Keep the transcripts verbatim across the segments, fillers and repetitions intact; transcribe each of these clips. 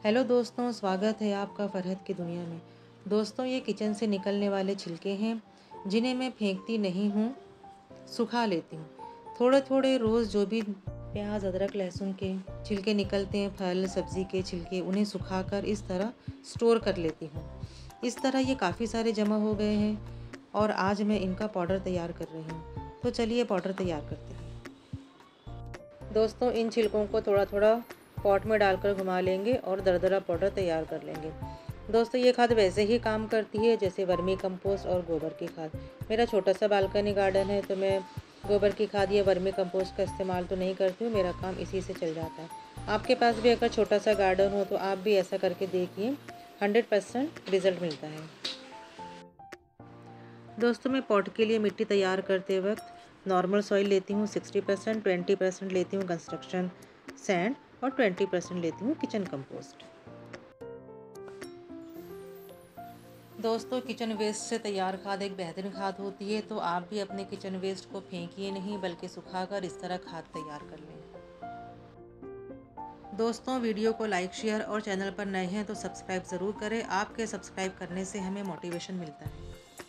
Hello दोस्तों, स्वागत है आपका फ़रहत की दुनिया में। दोस्तों, ये किचन से निकलने वाले छिलके हैं जिन्हें मैं फेंकती नहीं हूँ, सुखा लेती हूँ। थोड़े थोड़े रोज़ जो भी प्याज, अदरक, लहसुन के छिलके निकलते हैं, फल सब्ज़ी के छिलके, उन्हें सुखाकर इस तरह स्टोर कर लेती हूँ। इस तरह ये काफ़ी सारे जमा हो गए हैं और आज मैं इनका पाउडर तैयार कर रही हूँ। तो चलिए पाउडर तैयार करते हैं। दोस्तों, इन छिलकों को थोड़ा थोड़ा पॉट में डालकर घुमा लेंगे और दरदरा पाउडर तैयार कर लेंगे। दोस्तों, ये खाद वैसे ही काम करती है जैसे वर्मी कंपोस्ट और गोबर की खाद। मेरा छोटा सा बालकनी गार्डन है तो मैं गोबर की खाद या वर्मी कंपोस्ट का इस्तेमाल तो नहीं करती हूँ, मेरा काम इसी से चल जाता है। आपके पास भी अगर छोटा सा गार्डन हो तो आप भी ऐसा करके देखिए, हंड्रेड परसेंट रिज़ल्ट मिलता है। दोस्तों, मैं पॉट के लिए मिट्टी तैयार करते वक्त नॉर्मल सॉइल लेती हूँ सिक्सटी परसेंट, ट्वेंटी परसेंट लेती हूँ कंस्ट्रक्शन सैंड और ट्वेंटी परसेंट लेती हूँ किचन कंपोस्ट। दोस्तों, किचन वेस्ट से तैयार खाद एक बेहतरीन खाद होती है, तो आप भी अपने किचन वेस्ट को फेंकिए नहीं बल्कि सुखाकर इस तरह खाद तैयार कर लें। दोस्तों, वीडियो को लाइक, शेयर और चैनल पर नए हैं तो सब्सक्राइब ज़रूर करें। आपके सब्सक्राइब करने से हमें मोटिवेशन मिलता है।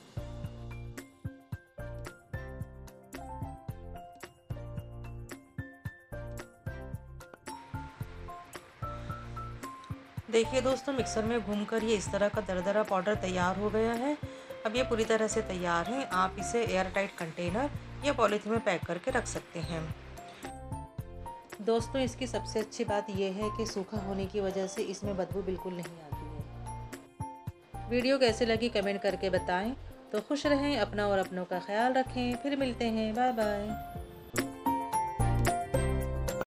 देखिए दोस्तों, मिक्सर में घूमकर ये इस तरह का दरदरा पाउडर तैयार हो गया है। अब ये पूरी तरह से तैयार है। आप इसे एयर टाइट कंटेनर या पॉलीथीन में पैक करके रख सकते हैं। दोस्तों, इसकी सबसे अच्छी बात यह है कि सूखा होने की वजह से इसमें बदबू बिल्कुल नहीं आती है। वीडियो कैसे लगी कमेंट करके बताएं। तो खुश रहें, अपना और अपनों का ख्याल रखें। फिर मिलते हैं, बाय बाय।